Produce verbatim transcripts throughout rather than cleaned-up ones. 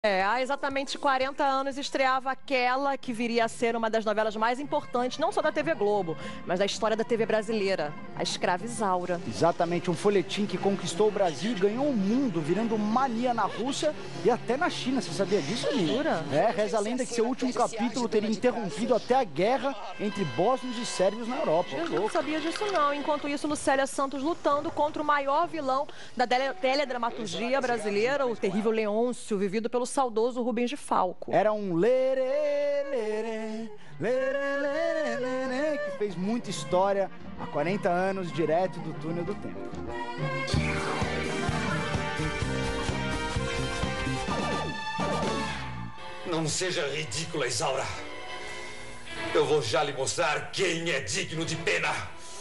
É, há exatamente quarenta anos estreava aquela que viria a ser uma das novelas mais importantes, não só da T V Globo, mas da história da T V brasileira, A Escrava Isaura. Exatamente, um folhetim que conquistou o Brasil e ganhou o mundo, virando mania na Rússia e até na China. Você sabia disso, Aline? Jura? É, reza a lenda que seu último capítulo teria interrompido até a guerra entre bósnios e sérvios na Europa. Eu não sabia disso não. Enquanto isso, Lucélia Santos lutando contra o maior vilão da tele teledramaturgia brasileira, o terrível Leôncio, vivido pelo saudoso Rubens de Falco. Era um lerê, lerê, lerê, lerê, lerê, que fez muita história há quarenta anos, direto do túnel do tempo. Não seja ridícula, Isaura. Eu vou já lhe mostrar quem é digno de pena.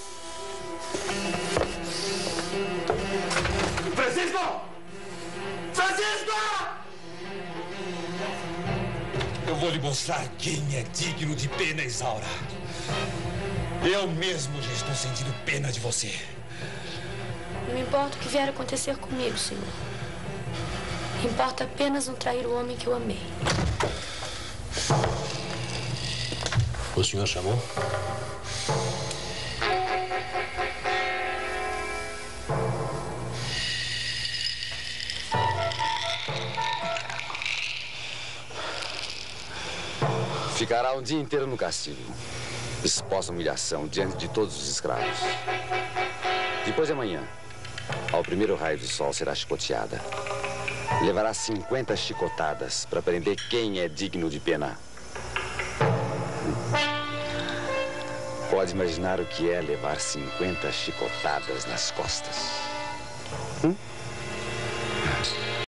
Francisco! Francisco! Eu vou lhe mostrar quem é digno de pena, Isaura. Eu mesmo já estou sentindo pena de você. Não importa o que vier a acontecer comigo, senhor. Importa apenas não trair o homem que eu amei. O senhor chamou? Ficará um dia inteiro no castigo, exposta à humilhação diante de todos os escravos. Depois de amanhã, ao primeiro raio do sol, será chicoteada. Levará cinquenta chicotadas para prender quem é digno de pena. Pode imaginar o que é levar cinquenta chicotadas nas costas? Hum?